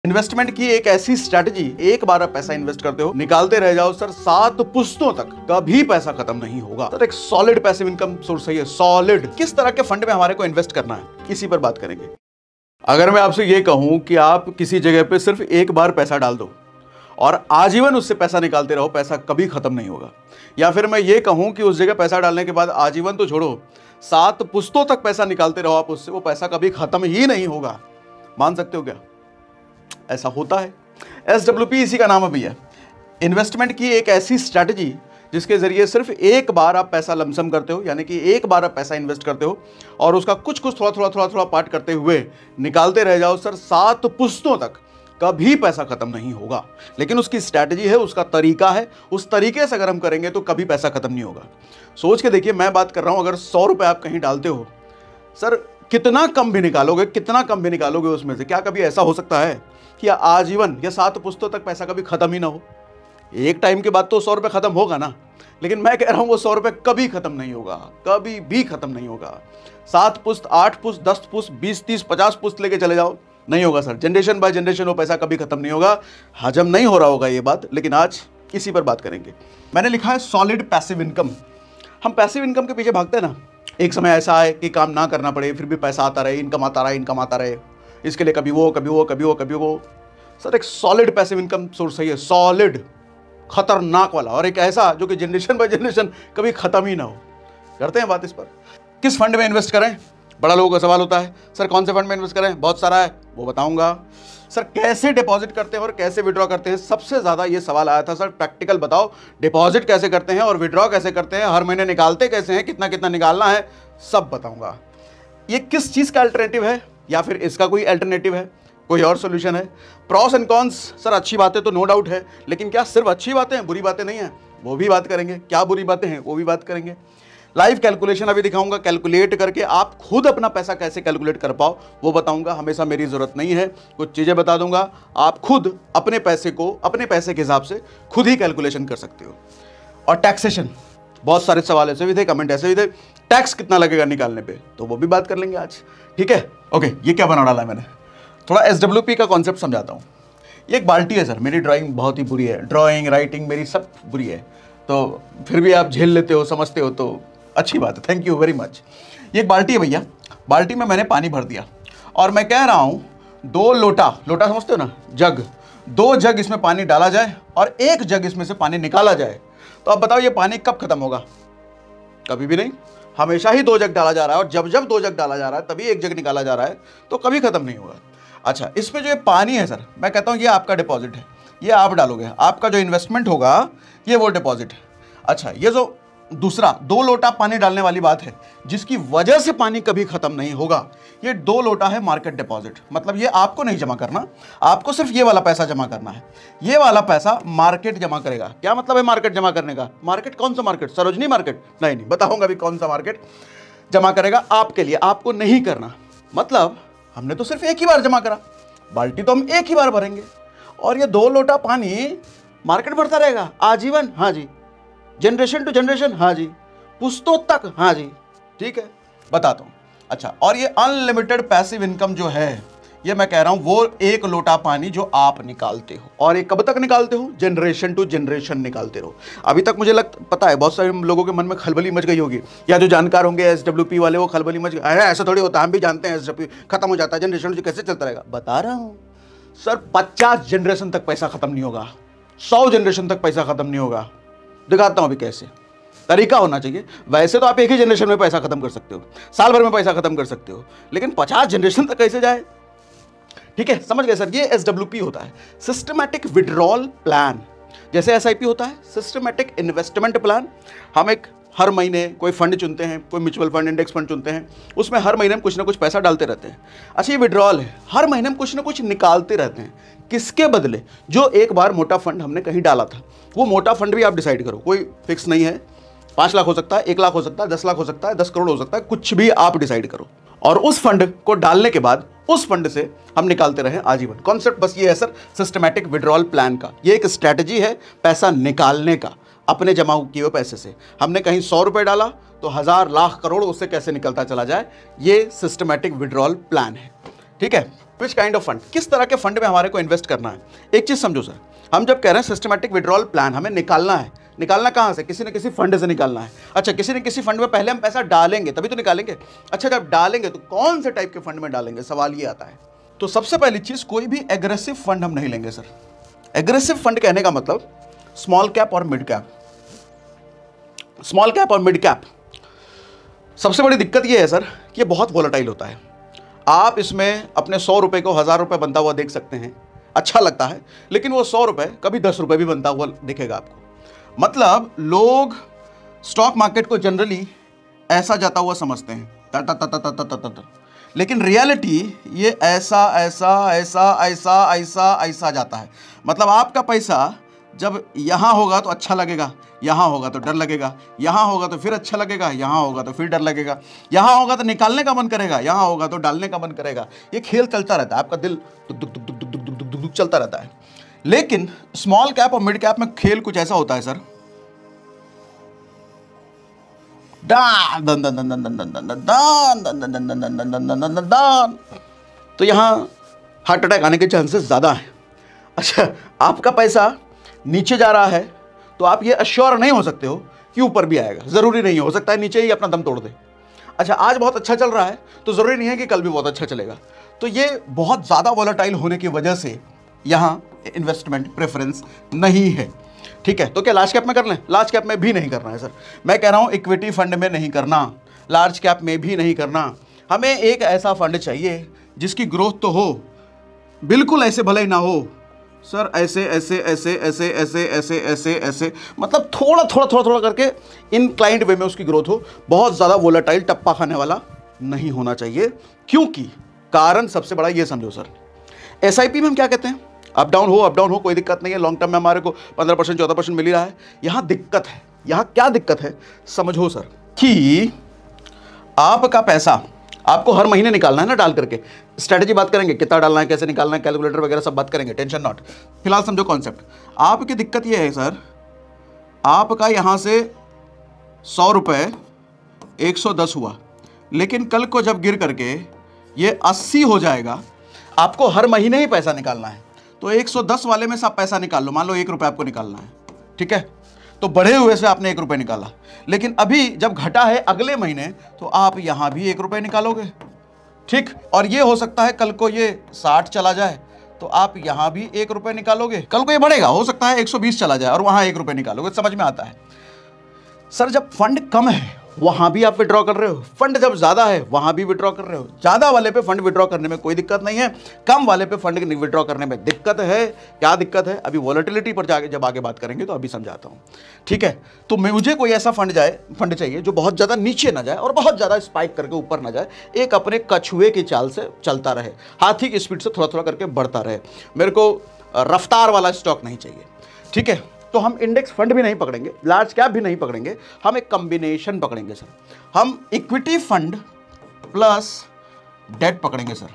Investment की एक ऐसी स्ट्रैटेजी, एक बार आप पैसा इन्वेस्ट करते हो, निकालते रह जाओ सर 7 पुश्तों तक, कभी पैसा खत्म नहीं होगा। सर एक सॉलिड पैसिव इनकम सोर्स है ये, सॉलिड। किस तरह के फंड में हमारे को इन्वेस्ट करना है, इसी पर बात करेंगे। अगर मैं आपसे ये कहूं कि आप किसी जगह पे सिर्फ एक बार पैसा डाल दो और आजीवन उससे पैसा निकालते रहो, पैसा कभी खत्म नहीं होगा। या फिर मैं ये कहूं कि उस जगह पैसा डालने के बाद आजीवन तो छोड़ो, 7 पुश्तों तक पैसा निकालते रहो आप उससे, वो पैसा कभी खत्म ही नहीं होगा। मान सकते हो क्या? ऐसा होता है। SWP इसी का नाम है भैया। इन्वेस्टमेंट की एक ऐसी स्ट्रैटेजी जिसके जरिए सिर्फ एक बार आप पैसा लमसम करते हो, यानी कि एक बार आप पैसा इन्वेस्ट करते हो और उसका कुछ थोड़ा पार्ट करते हुए निकालते रह जाओ सर 7 पुश्तों तक, कभी पैसा खत्म नहीं होगा। लेकिन उसकी स्ट्रैटेजी है, उसका तरीका है, उस तरीके से अगर हम करेंगे तो कभी पैसा खत्म नहीं होगा। सोच के देखिए, मैं बात कर रहा हूं, अगर 100 रुपए आप कहीं डालते हो सर, कितना कम भी निकालोगे उसमें से, क्या कभी ऐसा हो सकता है कि आजीवन या 7 पुश्तों तक पैसा कभी खत्म ही ना हो? एक टाइम के बाद तो 100 रुपए खत्म होगा ना, लेकिन मैं कह रहा हूं वो 100 रुपए कभी खत्म नहीं होगा, कभी भी खत्म नहीं होगा। 7 पुश्त, 8 पुश्त, 10 पुश्त, 20, 30, 50 पुश्त लेके चले जाओ, नहीं होगा सर। जनरेशन बाय जनरेशन वो पैसा कभी खत्म नहीं होगा। हजम नहीं हो रहा होगा ये बात, लेकिन आज इसी पर बात करेंगे। मैंने लिखा है सॉलिड पैसिव इनकम। हम पैसिव इनकम के पीछे भागते हैं ना, एक समय ऐसा है कि काम ना करना पड़े फिर भी पैसा आता रहे, इनकम आता रहे, इसके लिए कभी वो। सर एक सॉलिड पैसिव इनकम सोर्स है ये, सॉलिड, खतरनाक वाला, और एक ऐसा जो कि जनरेशन बाय जनरेशन कभी खत्म ही ना हो। करते हैं बात इस पर। किस फंड में इन्वेस्ट करें, बड़ा लोगों का सवाल होता है। सर कौन से फंड में इन्वेस्ट करें, बहुत सारा है, वो बताऊंगा। सर कैसे डिपॉजिट करते हैं और कैसे विड्रॉ करते हैं, सबसे ज्यादा ये सवाल आया था। सर प्रैक्टिकल बताओ, डिपॉजिट कैसे करते हैं और विड्रॉ कैसे करते हैं, हर महीने निकालते कैसे हैं, कितना कितना निकालना है, सब बताऊंगा। ये किस चीज का अल्टरनेटिव है या फिर इसका कोई अल्टरनेटिव है, कोई और सोल्यूशन है। प्रॉस एंड कॉन्स, सर अच्छी बातें तो नो डाउट है, लेकिन क्या सिर्फ अच्छी बातें हैं, बुरी बातें नहीं हैं, वो भी बात करेंगे। क्या बुरी बातें हैं वो भी बात करेंगे। लाइव कैलकुलेशन अभी दिखाऊंगा, कैलकुलेट करके आप खुद अपना पैसा कैसे कैलकुलेट कर पाओ वो बताऊंगा। हमेशा मेरी जरूरत नहीं है, कुछ चीजें बता दूंगा, आप खुद अपने पैसे को अपने पैसे के हिसाब से खुद ही कैलकुलेशन कर सकते हो। और टैक्सेशन, बहुत सारे सवाल ऐसे भी थे, कमेंट ऐसे भी थे, टैक्स कितना लगेगा निकालने पे, तो वो भी बात कर लेंगे आज, ठीक है। ओके, ये क्या बना डाला है मैंने, थोड़ा SWP का कॉन्सेप्ट समझाता हूँ। ये एक बाल्टी है सर, मेरी ड्राइंग बहुत ही बुरी है, ड्राइंग राइटिंग मेरी सब बुरी है, तो फिर भी आप झेल लेते हो, समझते हो, तो अच्छी बात है, थैंक यू वेरी मच। ये एक बाल्टी है भैया, बाल्टी में मैंने पानी भर दिया और मैं कह रहा हूँ 2 लोटा, लोटा समझते हो ना, जग, 2 जग इसमें पानी डाला जाए और 1 जग इसमें से पानी निकाला जाए, तो अब बताओ ये पानी कब खत्म होगा? कभी भी नहीं। हमेशा ही 2 जग डाला जा रहा है और जब जब 2 जग डाला जा रहा है तभी 1 जग निकाला जा रहा है, तो कभी खत्म नहीं होगा। अच्छा, इसमें जो ये पानी है सर, मैं कहता हूँ ये आपका डिपॉजिट है, ये आप डालोगे, आपका जो इन्वेस्टमेंट होगा ये वो डिपॉजिट है। अच्छा, ये जो दूसरा 2 लोटा पानी डालने वाली बात है जिसकी वजह से पानी कभी खत्म नहीं होगा, ये 2 लोटा है मार्केट डिपॉजिट। मतलब ये आपको नहीं जमा करना, आपको सिर्फ ये वाला पैसा जमा करना है, ये वाला पैसा मार्केट जमा करेगा। क्या मतलब है मार्केट जमा करने का? मार्केट कौन सा मार्केट, सरोजनी मार्केट? नहीं, बताऊंगा अभी कौन सा मार्केट जमा करेगा आपके लिए, आपको नहीं करना। मतलब हमने तो सिर्फ एक ही बार जमा करा, बाल्टी तो हम एक ही बार भरेंगे और ये 2 लोटा पानी मार्केट भरता रहेगा आजीवन। हाँ जी, जनरेशन टू जनरेशन, हाँ जी, पुश्तों तक, हाँ जी, ठीक है, बताता हूं। अच्छा, और ये अनलिमिटेड पैसिव इनकम जो है, ये मैं कह रहा हूं वो 1 लोटा पानी जो आप निकालते हो, और ये कब तक निकालते हो? जनरेशन टू जनरेशन निकालते रहो। अभी तक मुझे पता है बहुत सारे लोगों के मन में खलबली मच गई होगी, या जो जानकार होंगे SWP वाले, वो खलबली मच गई, अरे ऐसा थोड़ी होता है, हम भी जानते हैं SWP खत्म हो जाता है, जनरेशन टू कैसे चलता रहेगा। बता रहा हूं सर, 50 जनरेशन तक पैसा खत्म नहीं होगा, 100 जनरेशन तक पैसा खत्म नहीं होगा। दिखाता हूं अभी कैसे, तरीका होना चाहिए। वैसे तो आप एक ही जनरेशन में पैसा खत्म कर सकते हो, साल भर में पैसा खत्म कर सकते हो, लेकिन 50 जनरेशन तक कैसे जाए? ठीक है, समझ गए सर। ये SWP होता है, सिस्टमैटिक विड्रॉल प्लान। जैसे SIP होता है, सिस्टमैटिक इन्वेस्टमेंट प्लान। हम एक हर महीने कोई फंड चुनते हैं, कोई म्यूचुअल फंड, इंडेक्स फंड चुनते हैं, उसमें हर महीने हम कुछ ना कुछ पैसा डालते रहते हैं। अच्छा, ये विड्रॉल है, हर महीने हम कुछ ना कुछ निकालते रहते हैं। किसके बदले? जो एक बार मोटा फंड हमने कहीं डाला था, वो मोटा फंड भी आप डिसाइड करो, कोई फिक्स नहीं है, 5 लाख हो सकता है, 1 लाख हो सकता है, 10 लाख हो सकता है, 10 करोड़ हो सकता है, कुछ भी आप डिसाइड करो। और उस फंड को डालने के बाद उस फंड से हम निकालते रहे आजीवन। कॉन्सेप्ट बस ये है सर, सिस्टमैटिक विड्रॉल प्लान का। ये एक स्ट्रैटेजी है पैसा निकालने का, अपने जमा किए हुए पैसे से। हमने कहीं 100 रुपए डाला तो 1000 लाख करोड़ उससे कैसे निकलता चला जाए, ये सिस्टमैटिक विड्रॉल प्लान है। ठीक है, विच काइंड ऑफ फंड, किस तरह के फंड में हमारे को इन्वेस्ट करना है। एक चीज समझो सर, हम जब कह रहे हैं सिस्टमैटिक विड्रॉल प्लान, हमें निकालना है, निकालना कहां से, किसी न किसी फंड से निकालना है। अच्छा, किसी न किसी फंड में पहले हम पैसा डालेंगे तभी तो निकालेंगे। अच्छा, जब डालेंगे तो कौन से टाइप के फंड में डालेंगे, सवाल ये आता है। तो सबसे पहली चीज, कोई भी एग्रेसिव फंड हम नहीं लेंगे सर। एग्रेसिव फंड कहने का मतलब स्मॉल कैप और मिड कैप। स्मॉल कैप और मिड कैप, सबसे बड़ी दिक्कत ये है सर कि ये बहुत वोलेटाइल होता है। आप इसमें अपने 100 रुपए को 1000 रुपए बनता हुआ देख सकते हैं, अच्छा लगता है, लेकिन वो 100 रुपए कभी 10 रुपए भी बनता हुआ दिखेगा आपको। मतलब लोग स्टॉक मार्केट को जनरली ऐसा जाता हुआ समझते हैं, ता ता ता ता ता ता ता ता, लेकिन रियलिटी ये ऐसा ऐसा ऐसा ऐसा ऐसा ऐसा जाता है। मतलब आपका पैसा जब यहाँ होगा तो अच्छा लगेगा, यहाँ होगा तो डर लगेगा, यहाँ होगा तो फिर अच्छा लगेगा, यहाँ होगा तो फिर डर लगेगा, यहाँ होगा तो निकालने का मन करेगा, यहाँ होगा तो डालने का मन करेगा। ये खेल चलता रहता है, आपका दिल दुक दुक दुक दुक दुक दुक दुक दुक दुक चलता रहता है। लेकिन स्मॉल कैप और मिड कैप में खेल कुछ ऐसा होता है सर, डान दन दन दन दन दन दन दन दान दन दन दन दन दन दन दन दन दन दान, तो यहाँ हार्ट अटैक आने के चांसेस ज़्यादा हैं। अच्छा, आपका पैसा नीचे जा रहा है तो आप ये अश्योर नहीं हो सकते हो कि ऊपर भी आएगा, ज़रूरी नहीं हो सकता है नीचे ही अपना दम तोड़ दे। अच्छा, आज बहुत अच्छा चल रहा है तो ज़रूरी नहीं है कि कल भी बहुत अच्छा चलेगा। तो ये बहुत ज़्यादा वॉलेटाइल होने की वजह से यहाँ इन्वेस्टमेंट प्रेफरेंस नहीं है। ठीक है, तो क्या लार्ज कैप में कर लें? लार्ज कैप में भी नहीं करना है सर। मैं कह रहा हूँ इक्विटी फंड में नहीं करना, लार्ज कैप में भी नहीं करना। हमें एक ऐसा फंड चाहिए जिसकी ग्रोथ तो हो, बिल्कुल ऐसे भले ही ना हो सर, ऐसे ऐसे ऐसे ऐसे ऐसे ऐसे ऐसे ऐसे, मतलब थोड़ा थोड़ा थोड़ा थोड़ा करके इनक्लाइंड वे में उसकी ग्रोथ हो। बहुत ज़्यादा वोलेटाइल टप्पा खाने वाला नहीं होना चाहिए, क्योंकि कारण सबसे बड़ा ये समझो सर, एसआईपी में हम क्या कहते हैं, अप डाउन हो कोई दिक्कत नहीं है, लॉन्ग टर्म में हमारे को 15% 14% मिल ही रहा है। यहाँ दिक्कत है, यहाँ क्या दिक्कत है समझो सर, कि आपका पैसा आपको हर महीने निकालना है ना, डाल करके। स्ट्रेटेजी बात करेंगे, कितना डालना है, कैसे निकालना है, कैलकुलेटर वगैरह सब बात करेंगे, टेंशन नॉट। फिलहाल समझो कॉन्सेप्ट। आपकी दिक्कत ये है सर, आपका यहाँ से 100 रुपये 110 हुआ, लेकिन कल को जब गिर करके ये 80 हो जाएगा, आपको हर महीने ही पैसा निकालना है। तो 110 वाले में से आप पैसा निकाल लो, मान लो 1 रुपये आपको निकालना है, ठीक है, तो बढ़े हुए से आपने 1 रुपये निकाला। लेकिन अभी जब घटा है अगले महीने, तो आप यहां भी 1 रुपये निकालोगे, ठीक। और ये हो सकता है कल को ये 60 चला जाए तो आप यहां भी 1 रुपये निकालोगे, कल को ये बढ़ेगा, हो सकता है 120 चला जाए और वहां 1 रुपये निकालोगे। समझ में आता है सर? जब फंड कम है वहां भी आप विड्रॉ कर रहे हो, फंड जब ज्यादा है वहां भी विड्रॉ कर रहे हो। ज्यादा वाले पे फंड विड्रॉ करने में कोई दिक्कत नहीं है, कम वाले पे फंड विड्रॉ करने में दिक्कत है। क्या दिक्कत है? अभी वॉलेटिलिटी पर जाके जब आगे बात करेंगे तो अभी समझाता हूं, ठीक है। तो मुझे कोई ऐसा फंड चाहिए जो बहुत ज्यादा नीचे ना जाए और बहुत ज्यादा स्पाइक करके ऊपर ना जाए, एक अपने कछुए की चाल से चलता रहे, हाथी की स्पीड से थोड़ा थोड़ा करके बढ़ता रहे। मेरे को रफ्तार वाला स्टॉक नहीं चाहिए, ठीक है। तो हम इंडेक्स फंड भी नहीं पकड़ेंगे, लार्ज कैप भी नहीं पकड़ेंगे, हम एक कॉम्बिनेशन पकड़ेंगे सर। हम इक्विटी फंड प्लस डेट पकड़ेंगे सर।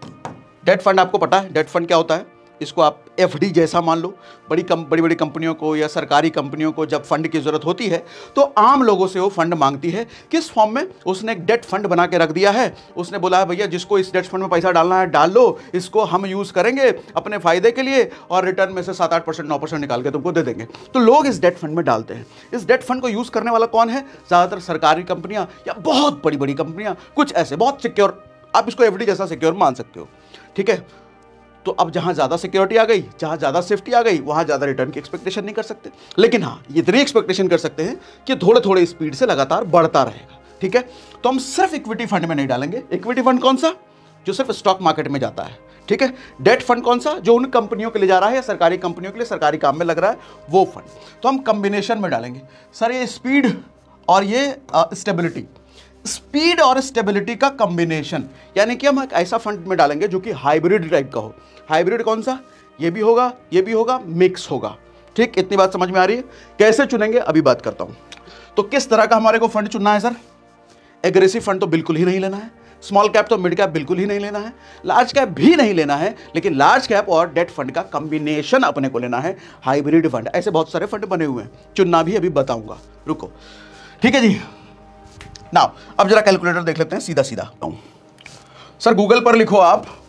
डेट फंड आपको पता है डेट फंड क्या होता है? इसको आप एफडी जैसा मान लो। बड़ी बड़ी कंपनियों को या सरकारी कंपनियों को जब फंड की जरूरत होती है तो आम लोगों से वो फंड मांगती है। किस फॉर्म में? उसने एक डेट फंड बना के रख दिया है, उसने बोला है भैया जिसको इस डेट फंड में पैसा डालना है डाल लो, इसको हम यूज करेंगे अपने फायदे के लिए और रिटर्न में से 7-8% 9% निकाल के तुमको दे देंगे। तो लोग इस डेट फंड में डालते हैं। इस डेट फंड को यूज करने वाला कौन है? ज्यादातर सरकारी कंपनियां या बहुत बड़ी बड़ी कंपनियां, कुछ ऐसे बहुत सिक्योर, आप इसको एफडी जैसा सिक्योर मान सकते हो, ठीक है। तो अब जहां ज्यादा सिक्योरिटी आ गई, जहां ज्यादा सेफ्टी आ गई, वहां ज्यादा रिटर्न की एक्सपेक्टेशन नहीं कर सकते, लेकिन हाँ इतनी एक्सपेक्टेशन कर सकते हैं कि थोड़े थोड़े स्पीड से लगातार बढ़ता रहेगा, ठीक है। तो हम सिर्फ इक्विटी फंड में नहीं डालेंगे। इक्विटी फंड कौन सा? जो सिर्फ स्टॉक मार्केट में जाता है, ठीक है। डेट फंड कौन सा? जो उन कंपनियों के लिए जा रहा है या सरकारी कंपनियों के लिए सरकारी काम में लग रहा है, वो फंड। तो हम कॉम्बिनेशन में डालेंगे सर। ये स्पीड और ये स्टेबिलिटी, स्पीड और स्टेबिलिटी का कॉम्बिनेशन, यानी कि हम एक ऐसा फंड में डालेंगे जो कि हाइब्रिड टाइप का हो। हाइब्रिड कौन सा? ये भी होगा, ये भी होगा, मिक्स होगा, ठीक। इतनी बात समझ में आ रही है? कैसे चुनेंगे अभी बात करता हूं। तो किस तरह का हमारे को फंड चुनना है सर? एग्रेसिव फंड तो बिल्कुल ही नहीं लेना है, स्मॉल कैप तो मिड कैप बिल्कुल ही नहीं लेना है, लार्ज कैप भी नहीं लेना है, लेकिन लार्ज कैप और डेट फंड का कॉम्बिनेशन अपने को लेना है, हाइब्रिड फंड। ऐसे बहुत सारे फंड बने हुए हैं, चुनना भी अभी बताऊंगा, रुको, ठीक है जी। नाउ अब जरा कैलकुलेटर देख लेते हैं, सीधा सीधा सर। गूगल पर लिखो आप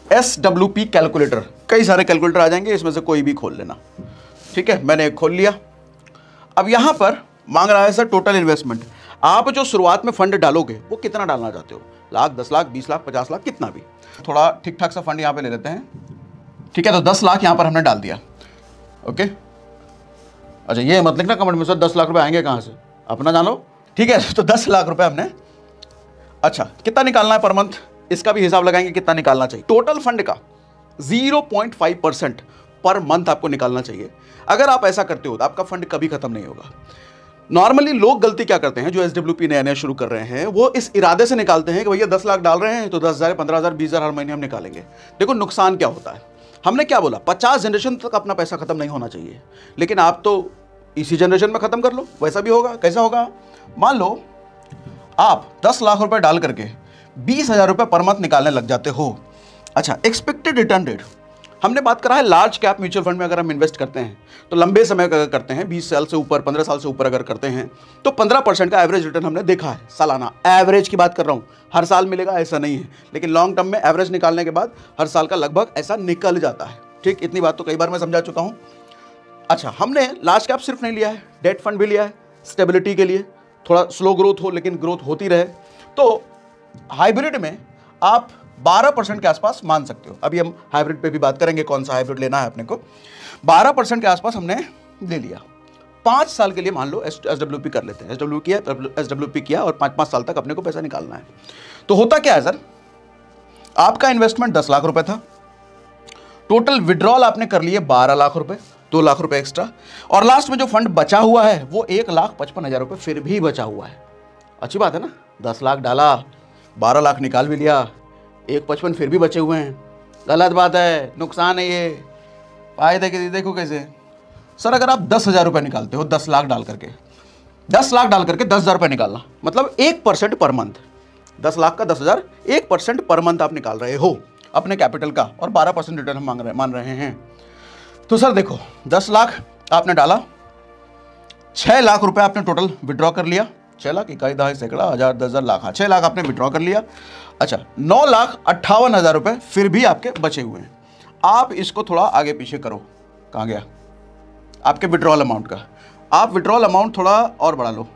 SWP कैलकुलेटर, कई सारे कैलकुलेटर आ जाएंगे, इसमें से कोई भी खोल लेना। ठीक है, मैंने एक खोल लिया। अब यहां पर मांग रहा है सर टोटल इन्वेस्टमेंट। आप जो शुरुआत में फंड डालोगे वो कितना डालना चाहते हो, लाख, 10 लाख, 20 लाख, 50 लाख, कितना भी। थोड़ा ठीक ठाक सा फंड यहां पे ले लेते हैं। ठीक है, तो 10 लाख यहां पर हमने डाल दिया। ओके, अच्छा ये मत लिखना कमेंट में सर 10 लाख रुपए आएंगे कहां से, अपना जानो। ठीक है, तो 10 लाख रुपए हमने, अच्छा कितना निकालना है पर मंथ, इसका भी हिसाब लगाएंगे कितना निकालना चाहिए। टोटल फंड का 0.5% पर मंथ आपको निकालना चाहिए। अगर आप ऐसा करते हो तो आपका फंड कभी खत्म नहीं होगा। नॉर्मली लोग गलती क्या करते हैं, जो SWP नया नया शुरू कर रहे हैं, वो इस इरादे से निकालते हैं कि भैया 10 लाख डाल रहे हैं तो 10,000, 15,000, 20,000 हर महीने हम निकालेंगे। देखो नुकसान क्या होता है, हमने क्या बोला, 50 जनरेशन तक अपना पैसा खत्म नहीं होना चाहिए, लेकिन आप तो इसी जनरेशन में खत्म कर लो, वैसा भी होगा। कैसा होगा, मान लो आप 10 लाख रुपए डाल करके 20,000 रुपए पर मंथ निकालने लग जाते हो। अच्छा, एक्सपेक्टेड रिटर्न रेट हमने बात करा है, लार्ज कैप म्यूचुअल फंड में अगर हम इन्वेस्ट करते हैं तो लंबे समय का अगर करते हैं, 20 साल से ऊपर, 15 साल से ऊपर अगर करते हैं तो 15% का एवरेज रिटर्न हमने देखा है सालाना। एवरेज की बात कर रहा हूं, हर साल मिलेगा ऐसा नहीं है, लेकिन लॉन्ग टर्म में एवरेज निकालने के बाद हर साल का लगभग ऐसा निकल जाता है। ठीक, इतनी बात तो कई बार मैं समझा चुका हूं। अच्छा, हमने लार्ज कैप सिर्फ नहीं लिया है, डेट फंड भी लिया है स्टेबिलिटी के लिए, थोड़ा स्लो ग्रोथ हो लेकिन ग्रोथ होती रहे। तो हाइब्रिड में आप 12% के आसपास मान सकते हो। अभी हम हाइब्रिड पे भी बात करेंगे, कौन सा हाइब्रिड लेना है अपने को। 12% के आसपास हमने ले लिया। 5 साल के लिए मान लो SWP कर लेते हैं, SWP किया और 5 साल तक अपने को पैसा निकालना है। तो होता क्या है सर, आपका इन्वेस्टमेंट 10 लाख रुपए था, टोटल विड्रॉल आपने कर लिए 12 लाख रुपए, 2 लाख रुपए एक्स्ट्रा, और लास्ट में जो फंड बचा हुआ है वो 1,55,000 रुपए फिर भी बचा हुआ है। अच्छी बात है ना, 10 लाख डाला, 12 लाख निकाल भी लिया, 1,55 फिर भी बचे हुए हैं। गलत बात है, नुकसान है ये। फायदे के देखो कैसे सर, अगर आप 10,000 रुपये निकालते हो 10 लाख डाल करके, 10 लाख डाल करके 10,000 रुपये निकालना मतलब 1% पर मंथ। 10 लाख का 10,000, 1% पर मंथ आप निकाल रहे हो अपने कैपिटल का, और 12% रिटर्न हम मान रहे हैं। तो सर देखो, 10 लाख आपने डाला, 6 लाख रुपए आपने टोटल विड्रॉ कर लिया। 6 लाख, इकाई, दहाई, सैकड़ा, हजार, 10,000, लाख, 6 लाख आपने विड्रॉ कर लिया। अच्छा, 9,58,000 रुपए फिर भी आपके बचे हुए हैं। आप इसको थोड़ा आगे पीछे करो, कहाँ गया आपके विड्रॉल अमाउंट का, आप विड्रॉल अमाउंट थोड़ा और बढ़ा लो,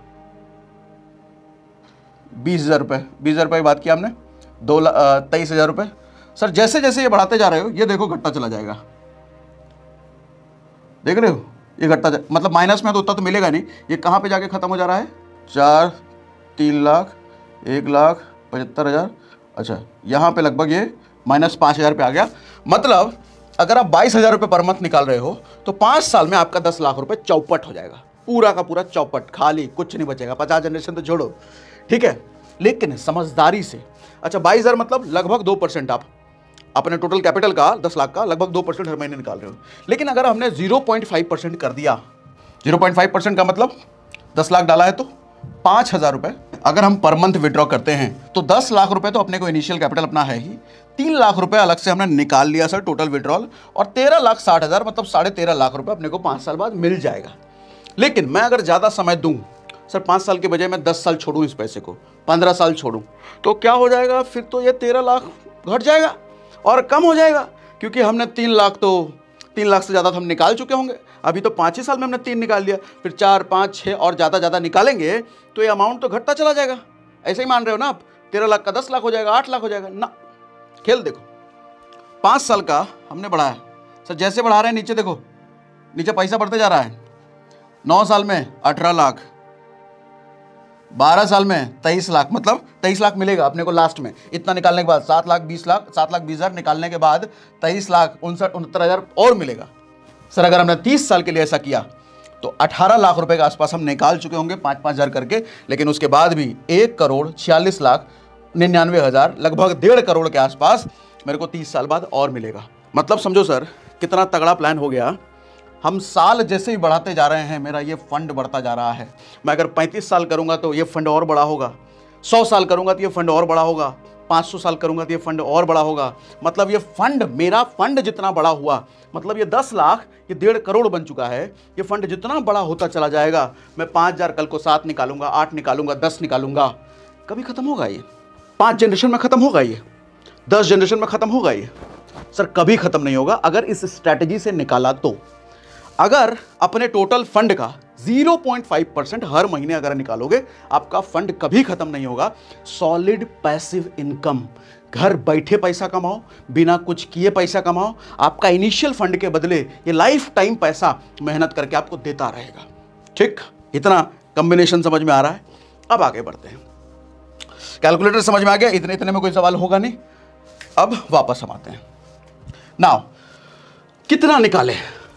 20,000 रुपये, 20,000 रुपये की बात की हमने, 23,000 रुपये। सर जैसे जैसे ये बढ़ाते जा रहे हो, ये देखो घटता चला जाएगा, देख रहे हो, ये घटता मतलब माइनस में तो उतना तो मिलेगा नहीं, ये कहाँ पे जाके खत्म हो जा रहा है, 4, 3 लाख, 1,75,000। अच्छा, यहाँ पे लगभग ये -5,000 पे आ गया। मतलब अगर आप 22,000 रुपये पर मंथ निकाल रहे हो तो 5 साल में आपका 10 लाख रुपए चौपट हो जाएगा, पूरा का पूरा चौपट, खाली कुछ नहीं बचेगा। 50 जनरेशन तो छोड़ो, ठीक है, लेकिन समझदारी से। अच्छा, 22,000 मतलब लगभग 2% आप अपने टोटल कैपिटल का 10 लाख का लगभग 2% हर महीने निकाल रहे हो। लेकिन अगर हमने 0.5% कर दिया, 0.5% का मतलब 10 लाख डाला है तो 5,000 रुपए अगर हम पर मंथ विड्रॉ करते हैं तो 10 लाख रुपए तो अपने को इनिशियल कैपिटल अपना है ही, 3 लाख रुपए अलग से हमने निकाल लिया सर टोटल विड्रॉल, और 13,60,000 मतलब 13.5 लाख रुपए अपने को 5 साल बाद मिल जाएगा। लेकिन मैं अगर ज़्यादा समय दूं सर, 5 साल के बजाय मैं 10 साल छोड़ूं इस पैसे को, 15 साल छोड़ूं, तो क्या हो जाएगा, फिर तो ये 13 लाख घट जाएगा और कम हो जाएगा, क्योंकि हमने 3 लाख से ज़्यादा हम निकाल चुके होंगे। अभी तो 5 ही साल में हमने 3 निकाल लिया, फिर 4, 5, 6 और ज़्यादा निकालेंगे तो ये अमाउंट तो घटता चला जाएगा। ऐसे ही मान रहे हो ना आप, 13 लाख का 10 लाख हो जाएगा, 8 लाख हो जाएगा ना। खेल देखो, 5 साल का हमने बढ़ाया सर, जैसे बढ़ा रहे हैं नीचे देखो, नीचे पैसा बढ़ते जा रहा है। 9 साल में 18 लाख, 12 साल में 23 लाख, मतलब 23 लाख मिलेगा अपने को लास्ट में। इतना निकालने के बाद 7,20,000 निकालने के बाद 23,69,000 और मिलेगा। सर अगर हमने 30 साल के लिए ऐसा किया तो 18 लाख रुपए के आसपास हम निकाल चुके होंगे 5-5 हज़ार करके, लेकिन उसके बाद भी 1,46,99,000 लगभग 1.5 करोड़ के आसपास मेरे को 30 साल बाद और मिलेगा। मतलब समझो सर कितना तगड़ा प्लान हो गया। हम साल जैसे ही बढ़ाते जा रहे हैं, मेरा ये फंड बढ़ता जा रहा है। मैं अगर 35 साल करूंगा तो ये फंड और बड़ा होगा, 100 साल करूंगा तो ये फंड और बड़ा होगा, 500 साल करूंगा तो ये फंड और बड़ा होगा। मतलब ये फंड, मेरा फंड जितना बड़ा हुआ, मतलब ये 10 लाख ये 1.5 करोड़ बन चुका है। ये फंड जितना बड़ा होता चला जाएगा, मैं 5,000 कल को 7 निकालूंगा, 8 निकालूंगा, 10 निकालूंगा, कभी खत्म होगा ये? 5 जनरेशन में खत्म होगा ये, 10 जनरेशन में खत्म होगा ये। सर कभी खत्म नहीं होगा अगर इस स्ट्रैटेजी से निकाला तो। अगर अपने टोटल फंड का 0.5% हर महीने अगर निकालोगे, आपका फंड कभी खत्म नहीं होगा। सॉलिड पैसिव इनकम, घर बैठे पैसा कमाओ, बिना कुछ किए पैसा कमाओ, आपका इनिशियल फंड के बदले ये लाइफ टाइम पैसा मेहनत करके आपको देता रहेगा। ठीक, इतना कॉम्बिनेशन समझ में आ रहा है। अब आगे बढ़ते हैं। कैलकुलेटर समझ में आ गया, इतने इतने में कोई सवाल होगा नहीं। अब वापस हम आते हैं। नाउ कितना निकाले?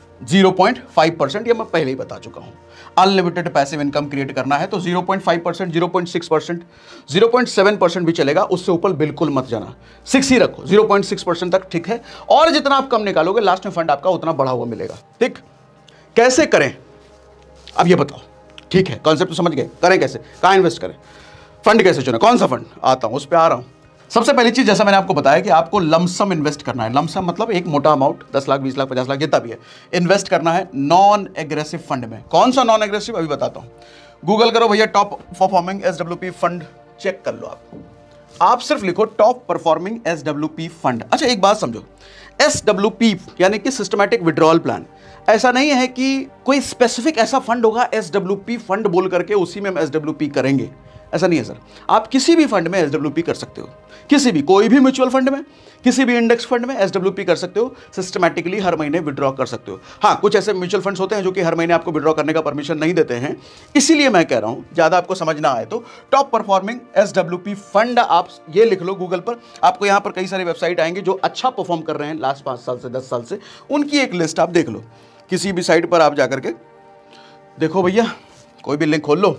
0.5%, ये मैं पहले ही बता चुका हूं। अनलिमिटेड पैसिव इनकम क्रिएट करना है तो 0.5%, 0.6%, 0.7% भी चलेगा, उससे ऊपर बिल्कुल मत जाना। 6 ही रखो, 0.6% तक ठीक है। और जितना आप कम निकालोगे लास्ट में फंड आपका उतना बढ़ा हुआ मिलेगा। ठीक, कैसे करें अब ये बताओ। ठीक है, कॉन्सेप्ट तो समझ गए, करें कैसे, कहाँ इन्वेस्ट करें, फंड कैसे चुने, कौन सा फंड, आता हूं उस पर आ रहा हूं। सबसे पहली चीज, जैसा मैंने आपको बताया कि आपको लमसम इन्वेस्ट करना है। लमसम मतलब एक मोटा अमाउंट, 10 लाख, 20 लाख, 50 लाख, जितना भी है, इन्वेस्ट करना है नॉन एग्रेसिव फंड में। कौन सा नॉन एग्रेसिव, अभी बताता हूं। गूगल करो भैया, top performing SWP fund, check कर लो। आप सिर्फ लिखो टॉप परफॉर्मिंग SWP फंड। अच्छा एक बात समझो, SWP यानी कि सिस्टमैटिक विड्रॉल प्लान, ऐसा नहीं है कि कोई स्पेसिफिक ऐसा फंड होगा SWP फंड बोल करके उसी में हम SWP करेंगे, ऐसा नहीं है सर। आप किसी भी फंड में SWP कर सकते हो, किसी भी, कोई भी म्यूचुअल फंड में, किसी भी इंडेक्स फंड में SWP कर सकते हो, सिस्टमैटिकली हर महीने विड्रॉ कर सकते हो। हाँ, कुछ ऐसे म्यूचुअल फंड्स होते हैं जो कि हर महीने आपको विड्रॉ करने का परमिशन नहीं देते हैं, इसीलिए मैं कह रहा हूं, ज्यादा आपको समझ ना आए तो टॉप परफॉर्मिंग SWP फंड आप ये लिख लो गूगल पर। आपको यहां पर कई सारे वेबसाइट आएंगे जो अच्छा परफॉर्म कर रहे हैं लास्ट 5 साल से, 10 साल से, उनकी एक लिस्ट आप देख लो। किसी भी साइट पर आप जाकर के देखो भैया, कोई भी लिंक खोल लो।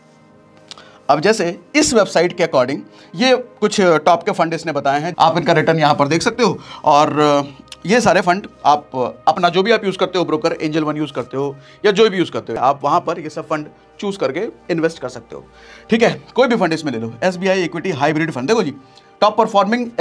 अब जैसे इस वेबसाइट के अकॉर्डिंग ये कुछ टॉप के फंड इसने बताए हैं, आप इनका रिटर्न यहाँ पर देख सकते हो। और ये सारे फंड आप अपना जो भी आप यूज़ करते हो, ब्रोकर, एंजल वन यूज़ करते हो या जो भी यूज़ करते हो, आप वहाँ पर ये सब फंड चूज़ करके इन्वेस्ट कर सकते हो। ठीक है, कोई भी फंड इसमें ले लो। SBI इक्विटी हाइब्रिड फंड, देखो जी, टॉप परफॉर्मिंग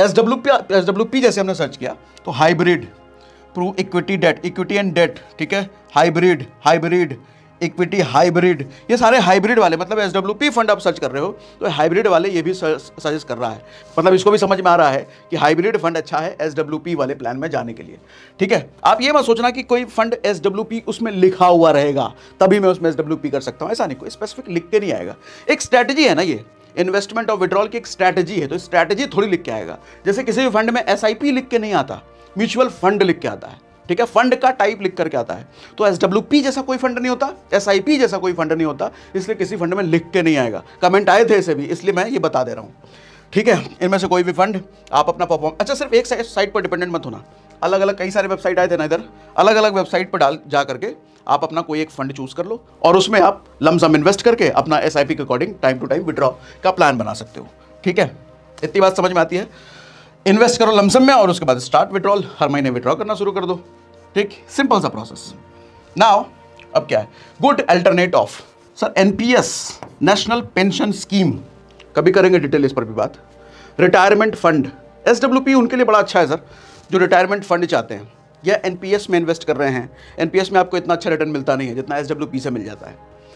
SWP जैसे हमने सर्च किया तो hybrid, Pru equity debt, equity and debt, ठीक है, हाइब्रिड, हाइब्रिड इक्विटी, हाइब्रिड, ये सारे हाइब्रिड वाले, मतलब SWP फंड आप सर्च कर रहे हो तो हाइब्रिड वाले ये भी सजेस्ट कर रहा है। मतलब इसको भी समझ में आ रहा है कि हाइब्रिड फंड अच्छा है SWP वाले प्लान में जाने के लिए। ठीक है, आप ये मत सोचना कि कोई फंड SWP उसमें लिखा हुआ रहेगा तभी मैं उसमें SWP कर सकता हूँ, ऐसा नहीं, कोई स्पेसिफिक लिख के नहीं आएगा। एक स्ट्रैटेजी है ना, ये इन्वेस्टमेंट और विड्रॉल की एक स्ट्रैटेजी है, तो स्ट्रैटेजी थोड़ी लिख के आएगा। जैसे किसी भी फंड में SIP लिख के नहीं आता, म्यूचुअल फंड लिख के आता है। ठीक है, फंड का टाइप लिख करके आता है। तो SWP जैसा कोई फंड नहीं होता, SIP जैसा कोई फंड नहीं होता, इसलिए किसी फंड में लिख के नहीं आएगा। कमेंट आए थे ऐसे भी, इसलिए मैं ये बता दे रहा हूँ। ठीक है, इनमें से कोई भी फंड आप अपना परफॉर्म, अच्छा सिर्फ एक साइट पर डिपेंडेंट मत होना, अलग अलग कई सारे वेबसाइट आए थे ना, इधर अलग अलग वेबसाइट पर जा करके आप अपना कोई एक फंड चूज कर लो और उसमें आप लमसम इन्वेस्ट करके अपना SIP के according time to time withdraw का प्लान बना सकते हो। ठीक है, इतनी बात समझ में आती है। इन्वेस्ट करो लमसम में और उसके बाद स्टार्ट विड्रॉल, हर महीने विड्रॉ करना शुरू कर दो। ठीक, सिंपल सा प्रोसेस। नाउ अब क्या है, good alternate of sir NPS, national pension scheme, कभी करेंगे डिटेल इस पर भी बात। रिटायरमेंट फंड, SWP उनके लिए बड़ा अच्छा है सर जो रिटायरमेंट फंड चाहते हैं या NPS में इन्वेस्ट कर रहे हैं। NPS में आपको इतना अच्छा रिटर्न मिलता नहीं है जितना SWP से मिल जाता है।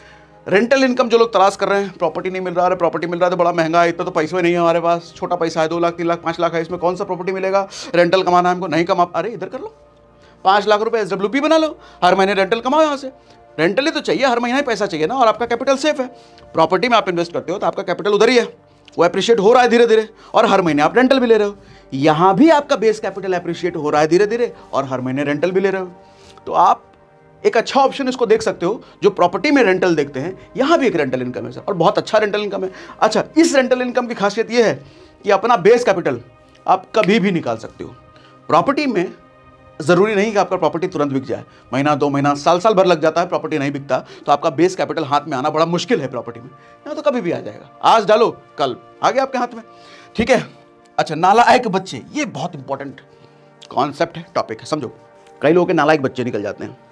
रेंटल इनकम जो लोग तलाश कर रहे हैं, प्रॉपर्टी नहीं मिल रहा है, प्रॉपर्टी मिल रहा है तो बड़ा महंगा है, इतना तो पैसे नहीं है हमारे पास, छोटा पैसा है, 2 लाख, 3 लाख, 5 लाख है, इसमें कौन सा प्रॉपर्टी मिलेगा, रेंटल कमाना है हमको, नहीं कमा, अरे इधर कर लो, 5 लाख रुपए SWP बना लो, हर महीने रेंटल कमाओ यहाँ से। रेंटल ही तो चाहिए, हर महीने पैसा चाहिए ना, और आपका कैपिटल सेफ है। प्रॉपर्टी में आप इन्वेस्ट करते हो तो आपका कैपिटल उधर ही है, वो अप्रिशिएट हो रहा है धीरे धीरे, और हर महीने आप रेंटल भी ले रहे हो। यहाँ भी आपका बेस कैपिटल अप्रिशिएट हो रहा है धीरे धीरे, और हर महीने रेंटल भी ले रहे हो। तो आप एक अच्छा ऑप्शन इसको देख सकते हो, जो प्रॉपर्टी में रेंटल देखते हैं, यहाँ भी एक रेंटल इनकम है सर, और बहुत अच्छा रेंटल इनकम है। अच्छा, इस रेंटल इनकम की खासियत ये है कि अपना बेस कैपिटल आप कभी भी निकाल सकते हो। प्रॉपर्टी में जरूरी नहीं कि आपका प्रॉपर्टी तुरंत बिक जाए, महीना 2 महीना, साल भर लग जाता है, प्रॉपर्टी नहीं बिकता तो आपका बेस कैपिटल हाथ में आना बड़ा मुश्किल है। प्रॉपर्टी में यहाँ तो कभी भी आ जाएगा, आज डालो कल आ गया आपके हाथ में। ठीक है, अच्छा, नालायक बच्चे, ये बहुत इंपॉर्टेंट कॉन्सेप्ट है, टॉपिक है, समझो। कई लोगों के नालायक बच्चे निकल जाते हैं।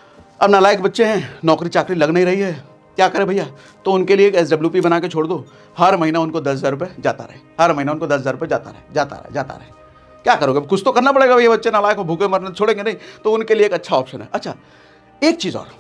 अब नालायक बच्चे हैं, नौकरी चाकरी लग नहीं रही है, क्या करें भैया, तो उनके लिए एक SWP बना के छोड़ दो, हर महीना उनको 10,000 रुपये जाता रहे, हर महीना उनको 10,000 रुपये जाता रहे। क्या करोगे, कुछ तो करना पड़ेगा, ये बच्चे नालायक हो, भूखे मरने छोड़ेंगे नहीं, तो उनके लिए एक अच्छा ऑप्शन है। अच्छा, एक चीज़ और,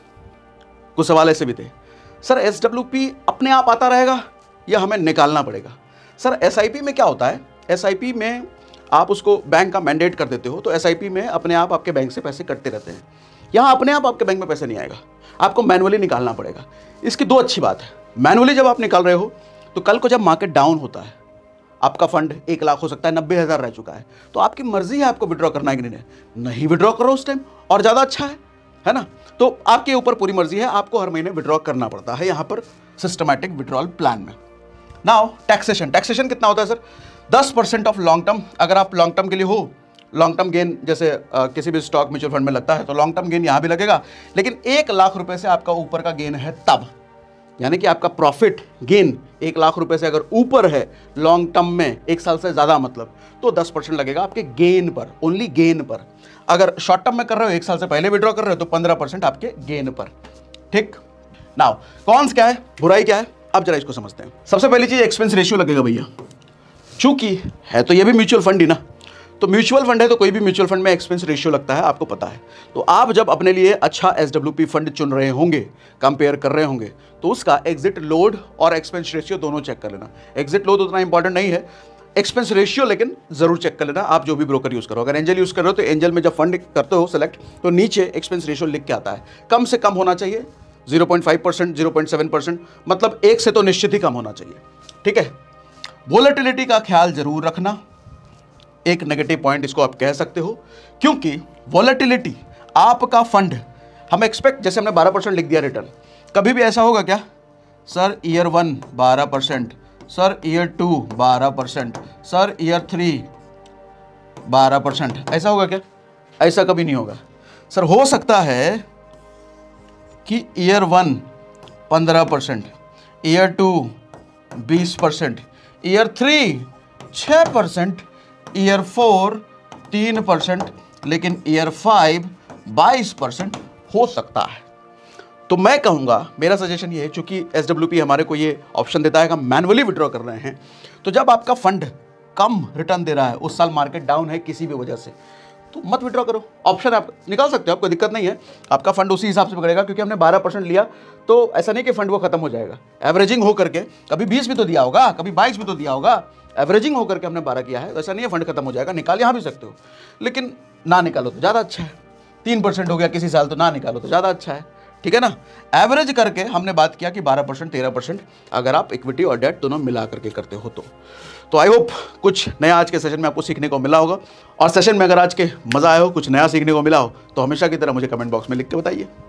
कुछ सवाल ऐसे भी थे, सर SWP अपने आप आता रहेगा या हमें निकालना पड़ेगा? सर SIP में क्या होता है, SIP में आप उसको बैंक का मैंडेट कर देते हो तो एसआईपी में अपने आप आपके बैंक से पैसे कटते रहते हैं। यहाँ अपने आप आपके बैंक में पैसे नहीं आएगा, आपको मैनुअली निकालना पड़ेगा। इसकी दो अच्छी बात है, मैनुअली जब आप निकाल रहे हो तो कल को जब मार्केट डाउन होता है, आपका फंड 1 लाख हो सकता है, 90,000 रह चुका है, तो आपकी मर्जी है आपको विड्रॉ करना है कि नहीं विड्रॉ करो उस टाइम और ज़्यादा अच्छा है ना। तो आपके ऊपर पूरी मर्जी है, आपको हर महीने विड्रॉ करना पड़ता है यहाँ पर सिस्टमैटिक विड्रॉल प्लान में। नाउ टैक्सेशन कितना होता है सर? 10% of long term. अगर आप लॉन्ग टर्म के लिए हो, लॉन्ग टर्म गेन जैसे किसी भी स्टॉक म्यूचुअल फंड में लगता है तो लॉन्ग टर्म गेन यहाँ भी लगेगा, लेकिन 1 लाख रुपए से आपका ऊपर का गेन है तब, यानी कि आपका प्रॉफिट गेन 1 लाख रुपए से अगर ऊपर है लॉन्ग टर्म में 1 साल से ज़्यादा मतलब, तो 10% लगेगा आपके गेन पर, ओनली गेन पर। अगर शॉर्ट टर्म में कर रहे हो, 1 साल से पहले विड्रॉ कर रहे हो, तो 15% आपके गेन पर। ठीक, नाउ कॉन्स क्या है, बुराई क्या है, अब जरा इसको समझते हैं। सबसे पहली चीज एक्सपेंस रेशियो लगेगा भैया, चूंकि है तो ये भी म्यूचुअल फंड ही ना, तो म्यूचुअल फंड है तो कोई भी म्यूचुअल फंड में एक्सपेंस रेशियो लगता है, आपको पता है। तो आप जब अपने लिए अच्छा एसडब्ल्यूपी फंड चुन रहे होंगे, कंपेयर कर रहे होंगे, तो उसका एग्जिट लोड और एक्सपेंस रेशियो दोनों चेक कर लेना। एग्जिट लोड उतना इंपॉर्टेंट नहीं है, एक्सपेंस रेशियो लेकिन जरूर चेक कर लेना। आप जो भी ब्रोकर यूज करो, अगर एंजल यूज कर रहे हो तो एंजल में जब फंड करते हो सेलेक्ट, तो नीचे एक्सपेंस रेशियो लिख के आता है, कम से कम होना चाहिए 0.5%, 0.7%, मतलब 1 से तो निश्चित ही कम होना चाहिए। ठीक है, वोलेटिलिटी का ख्याल जरूर रखना, एक नेगेटिव पॉइंट इसको आप कह सकते हो, क्योंकि वोलेटिलिटी आपका फंड, हम एक्सपेक्ट, जैसे हमने 12% लिख दिया रिटर्न, कभी भी ऐसा होगा क्या sir year 1 12%, sir year 2 12%, sir year 3 12%, ऐसा होगा क्या? ऐसा कभी नहीं होगा सर। हो सकता है कि ईयर 1 15%, ईयर 2 20%, ईयर 3 6%, ईयर 4 3%, लेकिन ईयर 5 22% हो सकता है। तो मैं कहूँगा, मेरा सजेशन ये है, चूंकि एसडब्ल्यूपी हमारे को ये ऑप्शन देता है कि हम मैनुअली विड्रॉ कर रहे हैं, तो जब आपका फंड कम रिटर्न दे रहा है, उस साल मार्केट डाउन है किसी भी वजह से, तो मत विड्रॉ करो। ऑप्शन आप निकाल सकते हो, आपको दिक्कत नहीं है, आपका फंड उसी हिसाब से पकड़ेगा, क्योंकि हमने 12% लिया तो ऐसा नहीं कि फंड वो खत्म हो जाएगा। एवरेजिंग हो करके कभी 20 भी तो दिया होगा, कभी 22 भी तो दिया होगा, एवरेजिंग होकर के हमने 12 किया है, तो ऐसा नहीं है फंड खत्म हो जाएगा। निकाल यहाँ भी सकते हो, लेकिन ना निकालो तो ज़्यादा अच्छा है। 3% हो गया किसी साल, तो ना निकालो तो ज़्यादा अच्छा है। ठीक है ना, एवरेज करके हमने बात किया कि 12% 13% अगर आप इक्विटी और डेट दोनों मिला करके करते हो तो आई होप कुछ नया आज के सेशन में आपको सीखने को मिला होगा। और सेशन में अगर आज के मज़ा आया हो, कुछ नया सीखने को मिला हो, तो हमेशा की तरह मुझे कमेंट बॉक्स में लिख के बताइए।